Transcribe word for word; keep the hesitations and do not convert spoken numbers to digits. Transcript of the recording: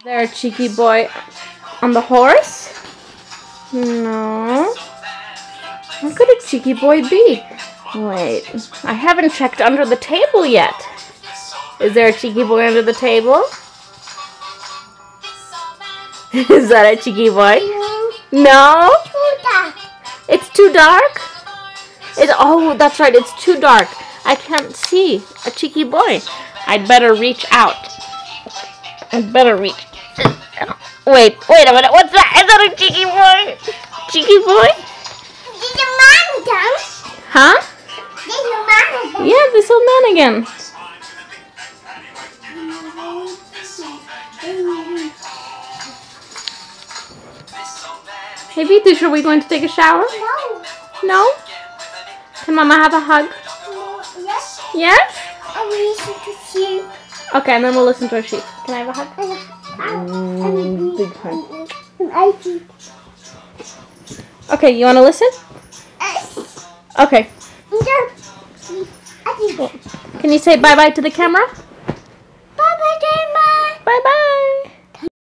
There, a cheeky boy on the horse? No. What could a cheeky boy be? Wait, I haven't checked under the table yet. Is there a cheeky boy under the table? Is that a cheeky boy? No? It's too dark? It's, oh, that's right, it's too dark. I can't see a cheeky boy. I'd better reach out. I'd better reach. Wait, wait a minute. What's that? Is that a cheeky boy? Cheeky boy? There's a man again. Huh? There's a man again. Yeah, this old man again. Hey, Vitush, are we going to take a shower? No. No? Can Mama have a hug? No. Yes. Yes? I will listen to sheep. Okay, and then we'll listen to our sheep. Can I have a hug? Mm, big hug. I see. Okay, you want to listen? Okay. Can you say bye-bye to the camera? Bye-bye, Dama. Bye-bye.